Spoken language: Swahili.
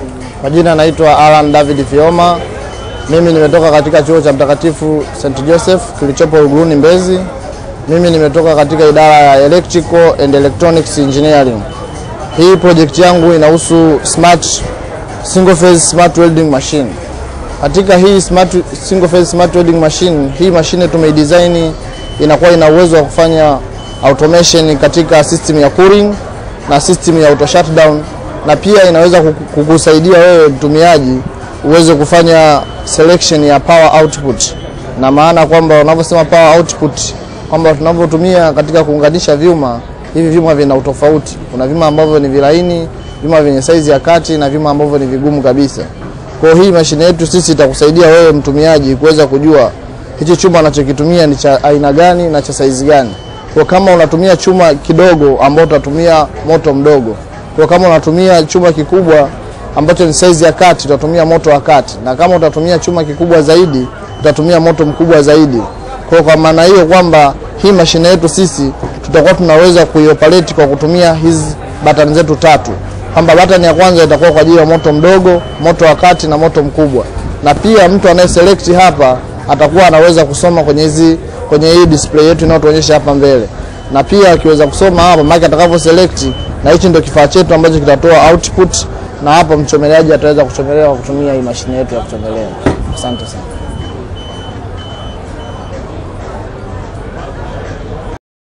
Majina naitwa Alan David Fioma. Mimi nimetoka katika chuo cha Mtakatifu St. Joseph kilichopo Uguruni Mbezi. Mimi nimetoka katika idara ya Electrical and Electronics Engineering. Hii project yangu inahusu single phase smart welding machine. Katika hii single phase smart welding machine, hii machine tumeidesign inakuwa ina uwezo wa kufanya automation katika system ya cooling na system ya auto shutdown, na pia inaweza kukusaidia wewe mtumiaji uweze kufanya selection ya power output. Na maana kwamba unaposema power output, kwamba tunapotumia katika kuunganisha vyuma, hivi vyuma vina utofauti. Kuna vyuma ambavyo ni vilaini, vyuma vyenye size ya kati na vyuma ambavyo ni vigumu kabisa. Kwa hii mashine yetu sisi itakusaidia wewe mtumiaji kuweza kujua hichi chuma anachokitumia ni cha aina gani na cha size gani. Kwa kama unatumia chuma kidogo ambao utatumia moto mdogo. Kwa kama unatumia chuma kikubwa ambacho ni size ya kati, utatumia moto wa kati. Na kama utatumia chuma kikubwa zaidi, utatumia moto mkubwa zaidi. Kwa maana hiyo kwamba hii mashine yetu sisi tutakuwa tunaweza kuioperate kwa kutumia hizi button zetu tatu. Kwamba button ya kwanza itakuwa kwa ajili ya moto mdogo, moto wa kati na moto mkubwa. Na pia mtu anayeselect hapa atakuwa anaweza kusoma kwenye hii display yetu inayotuonyesha hapa mbele. Na pia akiweza kusoma hapa maana atakapo select, na hichi ndio kifaa chetu ambacho kitatoa output, na hapa mchomeleaji ataweza kuchomelea kwa kutumia hii mashine yetu ya kuchomelea. Asante sana.